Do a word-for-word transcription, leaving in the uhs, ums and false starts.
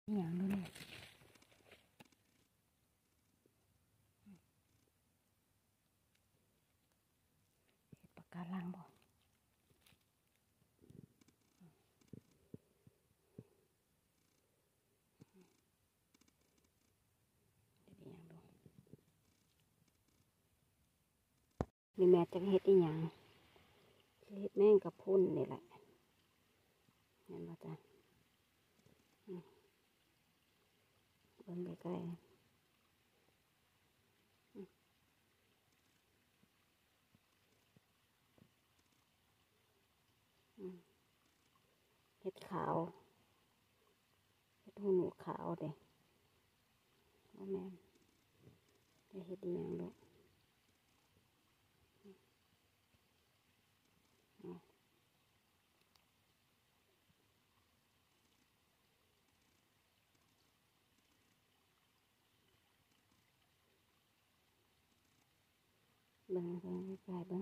อย่างนู้นเนี่ยปากกาลังบ่นี่แม่จะเฮ็ดอีหยังเฮ็ดแม่งกับพุ่นนี่แหละเห็นบ่จ้ะเบิ่งใกล้ๆเฮ็ดขาวเฮ็ดหูหนูขาวเด้ว่าแม่จะเฮ็ดอีหยังลูกเบิ่งเบิ่งใกล้ๆเบิ่ง